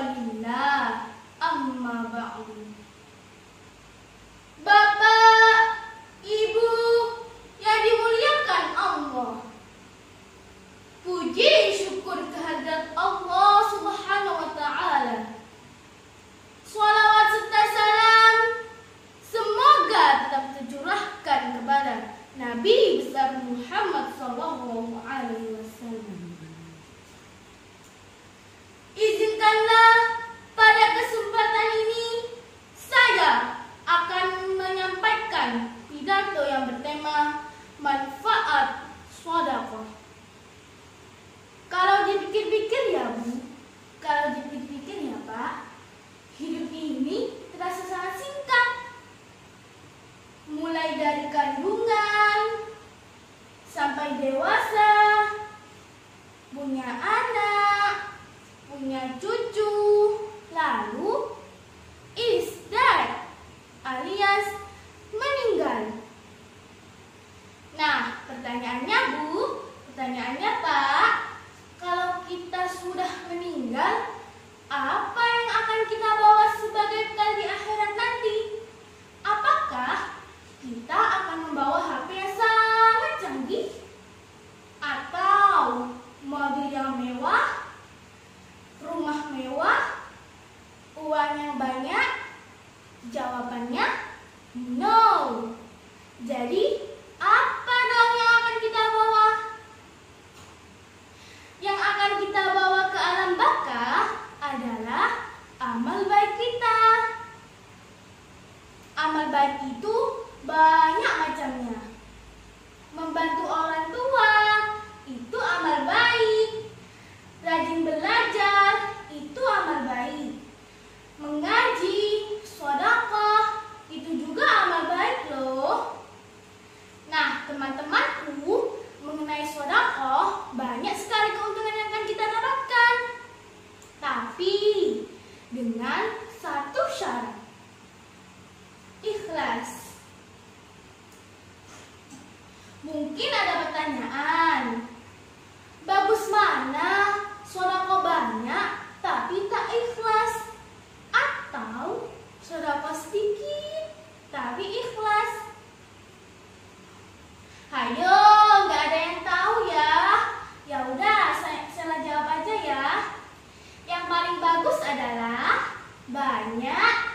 walillah, amma ba'du. Bapak, Ibu yang dimuliakan Allah, puji syukur kehadirat Allah Subhanahu wa Ta'ala. Shalawat serta salam semoga tetap tercurahkan kepada Nabi besar Muhammad Sallallahu Alaihi Wasallam. Izinkanlah pada kesempatan ini saya akan menyampaikan pidato yang bertema manfaat sedekah. Kalau dipikir-pikir ya Bu, kalau dipikir-pikir ya Pak, hidup ini terasa sangat singkat. Mulai dari kandungan sampai dewasa, punya anak, punya cucu, lalu isdat alias meninggal. Nah, pertanyaannya Bu, pertanyaannya Pak, kalau kita sudah meninggal, apa yang akan kita bawa sebagai bekal di akhirat nanti? Apakah kita akan membawa HP yang sangat canggih? Atau mobil yang mewah? Rumah mewah? Uang yang banyak? Jawabannya no. Jadi apa dong yang akan kita bawa? Yang akan kita bawa ke alam baka adalah amal baik kita. Amal baik itu banyak macamnya. Membantu orang tua itu amal baik. Rajin belajar itu amal baik. Mengaji, sedekah itu juga amal baik loh. Nah, teman-temanku, mengenai sedekah banyak sekali keuntungan yang akan kita dapatkan. Tapi dengan satu syarat. Ikhlas. Mungkin ada pertanyaan, bagus mana sedekah banyak tapi tak ikhlas? Atau sedekah sedikit tapi ikhlas? Hayo, nggak ada yang tahu ya. Ya udah, saya jawab aja ya. Yang paling bagus adalah banyak